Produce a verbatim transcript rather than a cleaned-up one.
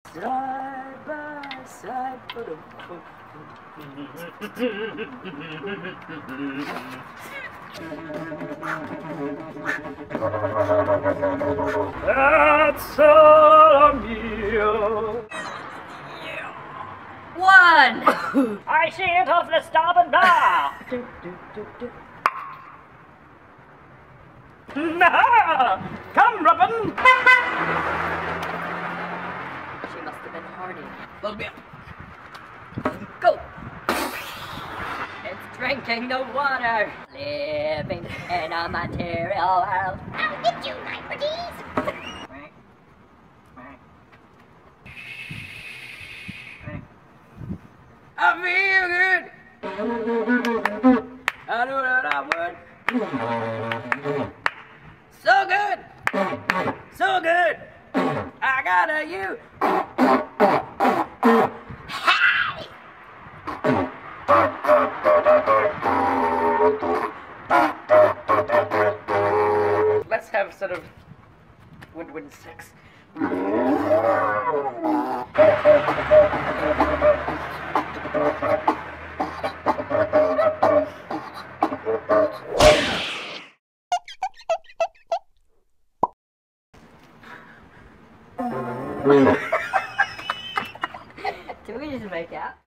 Side by side. That's a meal. One! I see it off the starboard bow. Nah! Come, Robin! She must have been hardy. Look me up. Go! It's drinking the water. Living in a material world. I'll get you, my pretties! I feel good! I knew that I would. So good! So good! I got a you! Hi! Let's have sort of woodwind sex. Did we just make out?